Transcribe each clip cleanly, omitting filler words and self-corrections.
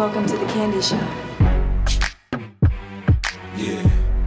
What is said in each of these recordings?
Welcome to the candy shop. Yeah.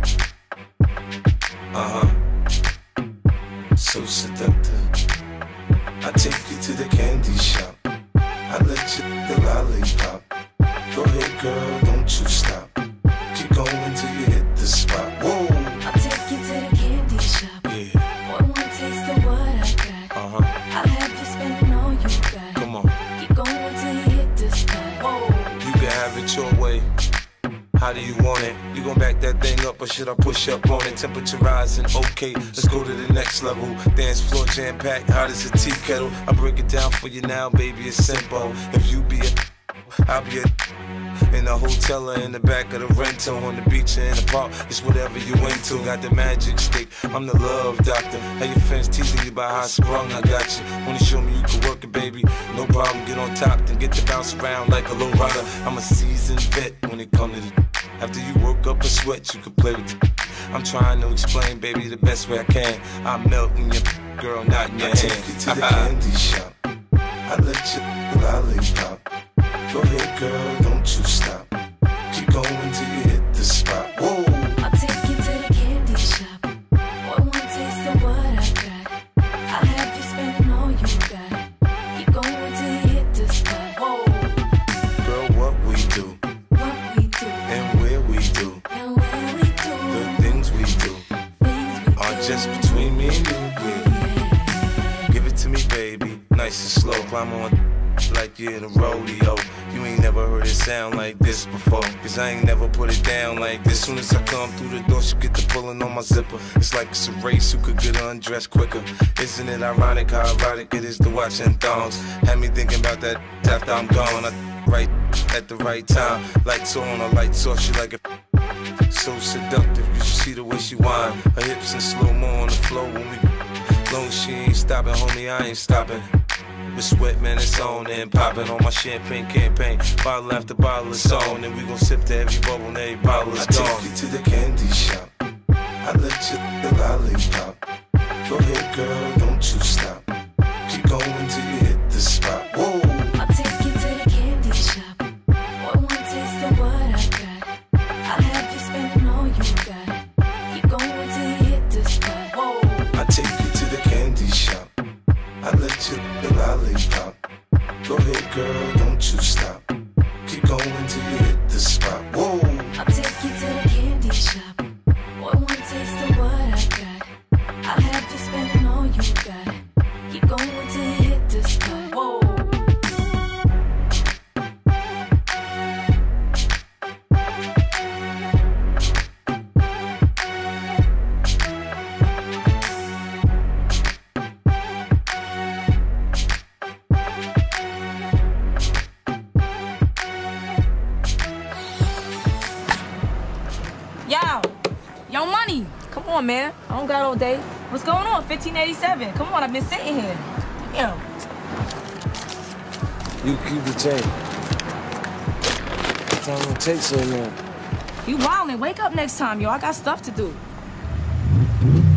So seductive. I take you to the candy shop. I let you the lollipop. Go ahead, girl, don't you stop. Keep going till you hit the spot. Whoa. I'll take you to the candy shop. Yeah. One taste of what I got. I'll have you spending all you got. Come on. Keep going till you hit the spot. Whoa. You can have it your way. How do you want it? You gon' back that thing up or should I push up on it? Temperature rising, okay, let's go to the next level. Dance floor jam-packed, hot as a tea kettle. I break it down for you now, baby, it's simple. If you be a, I'll be a in the hotel or in the back of the rental, on the beach or in the park, it's whatever you into. Got the magic stick, I'm the love doctor. How your friends teasing you about how I sprung, I got you. Wanna show me you can work it, baby? No problem, get on top, then get to bounce around like a low rider. I'm a seasoned vet when it comes to the. After you work up a sweat, you can play with it. I'm trying to explain, baby, the best way I can. I'm melting your girl, not in your hand. I take you to the candy shop. I let you lollipop. Go ahead, girl, don't you stop. Keep going till you hit the spot. Whoa. I'll take you to the candy shop. One taste of what I got. I'll have you spending all you got. Keep going till you hit the spot. Whoa. Girl, what we do, What we do, and where we do, and where we do, the things we do, things we are do. just between me and you. Yeah. Give it to me, baby, nice and slow. Climb on like you're in a rodeo. You ain't never heard it sound like this before, cause I ain't never put it down like this. Soon as I come through the door, she get the pulling on my zipper. It's like it's a race who could get undressed quicker. Isn't it ironic how erotic it is to watch in thongs? Had me thinking about that after I'm gone. I right at the right time. Lights on or lights off, she like it so seductive. You should see the way she whine. Her hips in slow-mo on the floor when we long as she ain't stopping, homie, I ain't stopping. With sweat, man, it's on and popping on my champagne campaign. Bottle after bottle is on, and we gon' sip to every bubble and every bottle is gone. I take you to the candy shop. I let you the lollipop. Go ahead, girl, don't you stop. Keep going till you hit the spot. Whoa. I'll take you to the candy shop. One taste of what I got. I'll have you spending all you got. Keep going till you hit the spot. Whoa. I take you to the candy shop. I let you the lollipop. Go ahead, girl, don't you stop. Keep going till you hit the spot. Whoa. I'll take you to the candy shop. One taste of what I got. I'll have you spending all you got. Keep going till you hit the spot. Whoa. Yo, money. Come on, man. I don't got all day. What's going on? 1587. Come on, I've been sitting here. Damn. You keep the chain. Time gonna take so long. You wildin'. Wake up next time, yo. I got stuff to do.